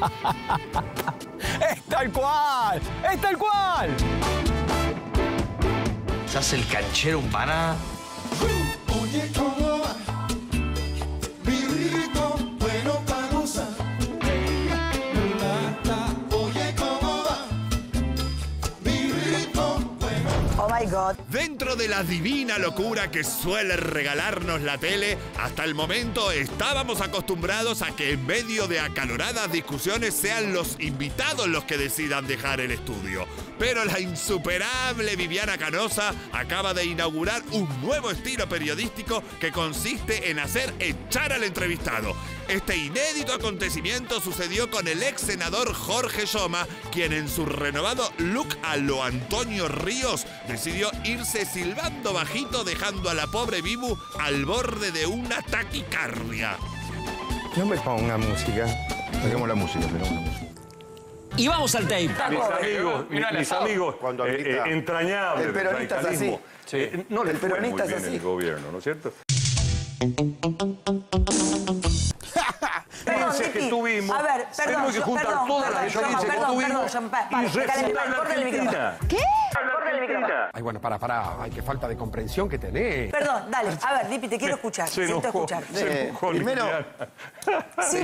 ¡Es tal cual! ¡Es tal cual! ¿Se hace el canchero humana? Oye, ¿cómo va? Mi rico, bueno para gozar. Oye, ¿cómo va? Mi rico, bueno. Oh my God. Dentro de la divina locura que suele regalarnos la tele, hasta el momento estábamos acostumbrados a que en medio de acaloradas discusiones sean los invitados los que decidan dejar el estudio. Pero la insuperable Viviana Canosa acaba de inaugurar un nuevo estilo periodístico que consiste en hacer echar al entrevistado. Este inédito acontecimiento sucedió con el ex senador Jorge Yoma, quien en su renovado look a lo Antonio Ríos decidió irse silbando bajito, dejando a la pobre Vivu al borde de una taquicardia. No me ponga música. Pegamos la música, pegamos la música. Y vamos al tape. Mis amigos Cuando grita, entrañables el peronista es así. no les El fue muy peronista es bien así. el gobierno, ¿no es cierto? Perdón, Experiencias que Dipi. tuvimos. A ver, perdón. Tenemos que juntar todas las experiencias que tuvimos y refundar la Córtale el micrófono. Argentina. ¿Qué? Córtale el micrófono. Ay, bueno, pará. Ay, qué falta de comprensión que tenés. Perdón, dale. A ver, Dipi, te quiero escuchar. Se Siento enojó, escuchar. se enojó primero- Liliana. Sí,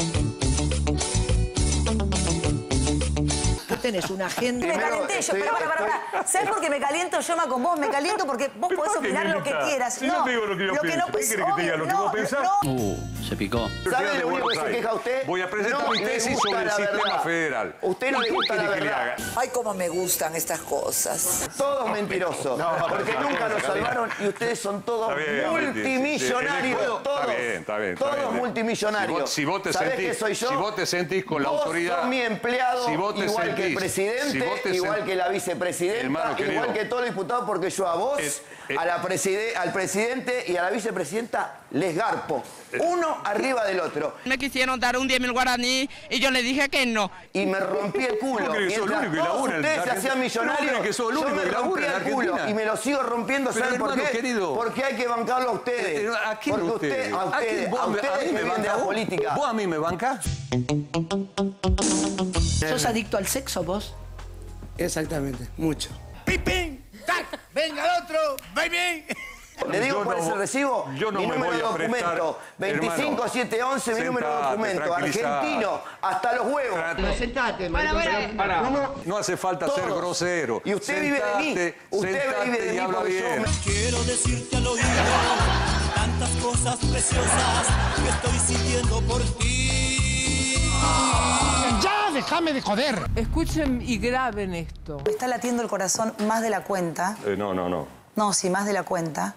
Tú tenés una agenda. me calenté yo. Pero para. ¿Sabes por qué me caliento yo, con vos? Me caliento porque vos ¿Pero podés por qué opinar me lo que invitás? quieras. Si yo te digo lo que yo pienso, ¿qué querés que te diga? ¿Lo que vos pensás? Se picó. ¿Sabe lo único que se queja usted? Voy a presentar No mi le tesis gusta sobre el la sistema verdad. federal. Usted no le gusta la ¿Qué quiere que le verdad. haga? Ay, cómo me gustan estas cosas. Todos mentirosos. Porque nunca nos salvaron y ustedes son todos Está bien, multimillonarios. sí, Todos. está bien. Todos multimillonarios. Si vos te ¿Sabés sentís, qué soy yo? si vos te sentís con la Vos autoridad. sos mi empleado, si vos te igual que el sentís- presidente, si vos te igual sent- que la vicepresidenta, Hermano querido. igual que todos los diputados, porque yo a vos, al presidente y a la vicepresidenta les garpo. Uno arriba del otro. Me quisieron dar un 10.000 guaraní y yo le dije que no. Y me rompí el culo. ¿Cómo crees que sos el Mientras único que todos labura en ustedes se Argentina? hacían millonarios, ¿Cómo crees que sos el yo único me que labura rompí en el culo Argentina? y me lo sigo rompiendo. Pero, ¿Saben por hermano qué? querido. Porque hay que bancarlo a ustedes. ¿A quién Porque ustedes? a ustedes, ¿Vos a a mí ustedes que me vienen de la bancás? política. ¿Vos a mí me bancás? ¿Sos adicto al sexo vos? Exactamente, mucho. ¡Pipín! ¡Tac! ¡Venga el otro! ¡Baby! Le digo Yo cuál no es el vo- recibo. yo no mi me número voy de a prestar, documento. hermano. 25711, mi número de Sentate, documento. tranquilizate. Argentino, hasta los huevos. Sentate, No hace falta ser Todos. grosero. Y usted vive de mí. Sentate, Usted sentate vive de y mí habla porque yo bien. Quiero decirte al oído tantas cosas preciosas que estoy sintiendo por ti. ¡Ya, déjame de joder! Escuchen y graben esto. Me está latiendo el corazón más de la cuenta. No. No, sí, más de la cuenta.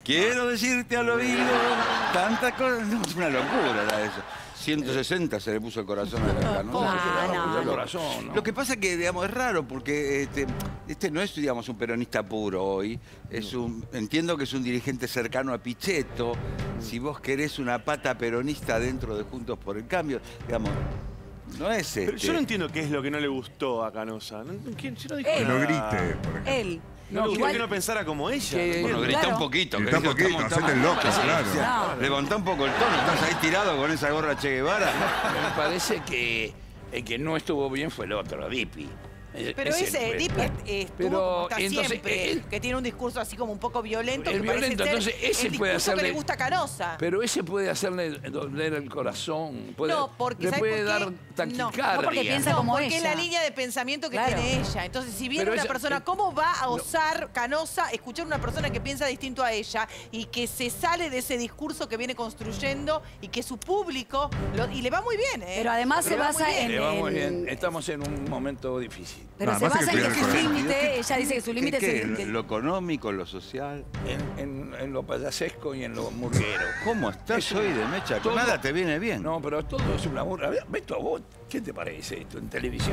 Quiero decirte al oído tantas cosas. No, es una locura era eso. 160 se le puso el corazón a la Canosa. Lo que pasa es que, digamos, es raro porque este no es, digamos, un peronista puro hoy. Entiendo que es un dirigente cercano a Pichetto. Si vos querés una pata peronista dentro de Juntos por el Cambio, digamos, no es Pero yo no entiendo qué es lo que no le gustó a Canosa. Yo no dije Que nada. no grite, por ejemplo. Él. No, igual que no pensara como ella. Bueno, grita un poquito. Grita un poquito, hacete el loco, claro. Levantá un poco el tono, estás ahí tirado con esa gorra Che Guevara. Me parece que el que no estuvo bien fue el otro, Dipi. Pero ese Dipi estuvo como está siempre, que tiene un discurso así como un poco violento, el que parece violento, ser entonces ese el puede discurso que hacerle, le gusta a Canosa. Pero ese puede hacerle doler el corazón, No, porque le ¿sabes puede por qué? dar taquicardia. No, porque piensa como porque ella. es la línea de pensamiento que tiene ella. Entonces, si viene Pero una ella- persona, ¿cómo va a osar Canosa escuchar a una persona que piensa distinto a ella y que se sale de ese discurso que viene construyendo y que su público, y le va muy bien, ¿eh? Pero además se basa en... Le va muy bien. Estamos en un momento difícil. Pero se basa en que su límite, ella dice que su límite es el... ¿Lo económico, lo social? En lo payasesco y en lo murguero. ¿Cómo estás hoy de mecha? Todo- Nada te viene bien. No, pero todo es una burra. Beto, ¿a vos qué te parece esto en televisión?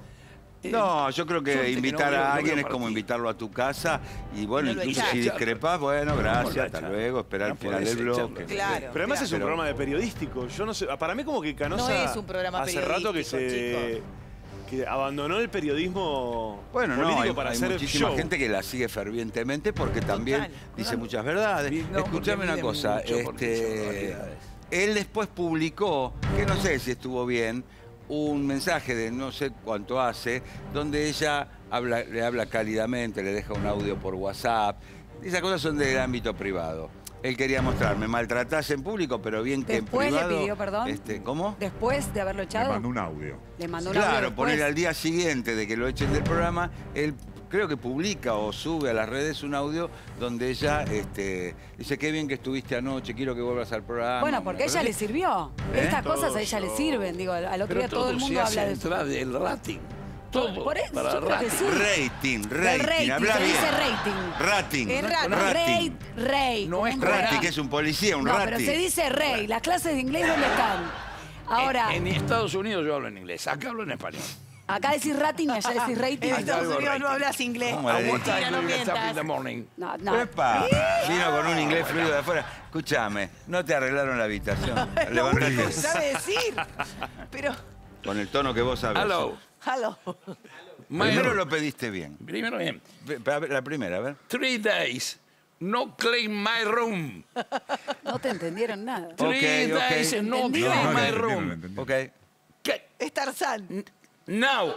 No, yo creo que invitar no veo- a no alguien veo es como partido. invitarlo a tu casa y bueno, No lo incluso si echás. discrepás, bueno, gracias, hasta echar. luego, esperar el final podés del bloque. echarlo. Claro. Pero además es un Pero- programa de periodístico. Yo no sé, para mí como que Canosa No es un programa hace rato que periodístico, que abandonó el periodismo Bueno, político no, para hay hacer muchísima show. gente que la sigue fervientemente porque también dice muchas verdades. No, porque Escuchame una miden cosa, mucho porque son barbaridades. él después publicó, que no sé si estuvo bien, un mensaje de no sé cuánto hace, donde ella le habla cálidamente, le deja un audio por WhatsApp. Esas cosas son del ámbito privado. Él quería mostrar, me maltratás en público, pero bien que en Después privado... le pidió perdón. ¿Cómo? Después de haberlo Le echado. mandó un audio. Le mandó un audio Claro, después. poner al día siguiente de que lo echen del programa, él creo que publica o sube a las redes un audio donde ella dice, qué bien que estuviste anoche, quiero que vuelvas al programa. Bueno, porque a ella le sirvió. Estas cosas a ella le sirven. Digo, al otro día todo el mundo habla de eso. del rating. Todo Por eso, para yo creo que sí. Rating, Del rating, habla se bien. dice rating. Rating. Es rating. Rey. No es Rating, que es un policía, un No, rating. pero se dice rey. Las clases de inglés, ¿dónde están? Ahora, En Estados Unidos yo hablo en inglés, acá hablo en español. acá decís rating y allá decís rating. En Estados algo Unidos no rating. hablas inglés. ¿Cómo le dices? Mentira, no in the mientas. morning. No, no. ¡Epa! Vino con un inglés fluido de afuera. Escúchame, no te arreglaron la habitación. Lo Levanta único el que sabe decir. Pero, con el tono que vos sabés. Hello. hello. Primero lo pediste bien. Primero bien. La primera, a ver. 3 days. No clean my room. No te entendieron nada. 3 days. No Entendido. clean No, my no room. entendí. Ok. ¿Qué? Es Tarzán. Now.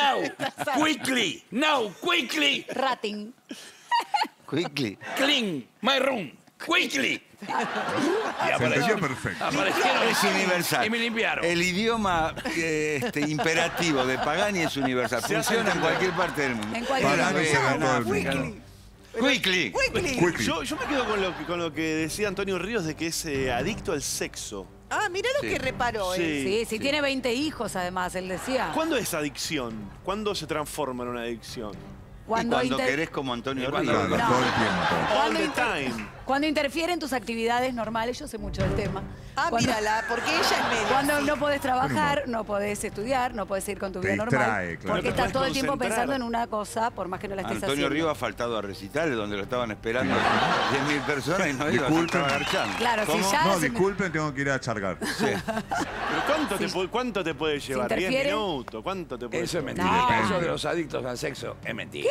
Quickly. Now. Quickly. Rating. Quickly. Clean my room. Quickly. Se entendió perfecto. Aparecieron Es universal. y me limpiaron. El idioma imperativo de Pagani es universal. Funciona en cualquier parte del mundo. En cualquier En la parte. Vega, en Todo el África. mundo. Quickly. Quickly. Yo me quedo con lo que decía Antonio Ríos de que es adicto al sexo. Ah, mirá lo Sí. que reparó, Sí, sí, tiene 20 hijos además, él decía. ¿Cuándo es adicción? ¿Cuándo se transforma en una adicción? Cuando inter- querés como Antonio Cuando- Ríos. Claro, No. todo el tiempo. All Cuando the inter- time. Cuando interfiere en tus actividades normales, yo sé mucho del tema. Ah, Cuando- mírala, porque ella es media. Cuando así. no podés trabajar, no podés estudiar, no podés ir con tu Te vida normal. distrae, claro. Porque No te estás podés todo el tiempo concentrar. pensando en una cosa, por más que no la estés Antonio haciendo. Ríos ha faltado a recitales donde lo estaban esperando 10.000 personas y no iba, se Disculpen. estaba agarchando. Claro, si ¿Cómo? ya- No, se me- disculpen, tengo que ir a chargar. Sí. ¿Pero cuánto te puede llevar? ¿10 interfiere- minutos? ¿Cuánto te puede Eso es llevar? mentira. No. Eso de los adictos al sexo es mentira.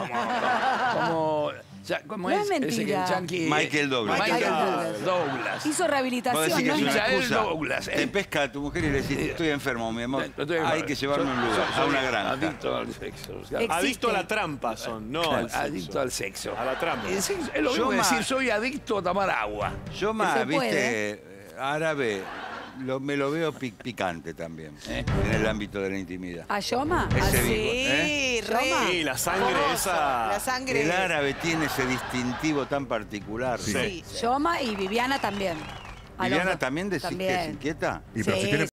¿Cómo No es? es mentira. Ese que el yanqui- Michael Douglas. Michael Douglas. Hizo Vos rehabilitación, decís que ¿no? es una Michael excusa. Douglas, Te pesca a tu mujer y le decís, estoy enfermo, mi amor. Estoy enfermo. Hay que llevarme a un lugar, a una granja. Adicto al sexo. Existe. Adicto a la trampa son, no al sexo. Adicto al sexo. A la trampa. Es lo mismo que Yo decir, más- soy adicto a tomar agua. Yo más, Se puede. viste, árabe, me lo veo picante también, en el ámbito de la intimidad. ¿A Yoma? Ese Así. vivo, Sí, re. Sí, la sangre Fogoso. esa. La sangre. El árabe tiene ese distintivo tan particular. Sí. Yoma y Viviana también. A los Viviana dos. también decís que es También. inquieta. Y pero si Sí, tiene